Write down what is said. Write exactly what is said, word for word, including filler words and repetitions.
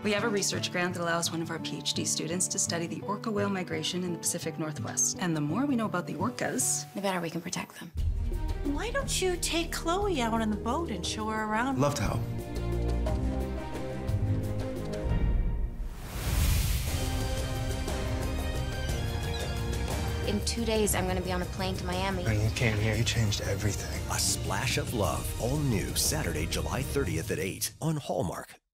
We have a research grant that allows one of our PhD students to study the orca whale migration in the Pacific Northwest. And the more we know about the orcas, the better we can protect them. Why don't you take Chloe out on the boat and show her around? Love to help. In two days, I'm going to be on a plane to Miami. And you came here, you changed everything. A Splash of Love, all new Saturday, July thirtieth at eight on Hallmark.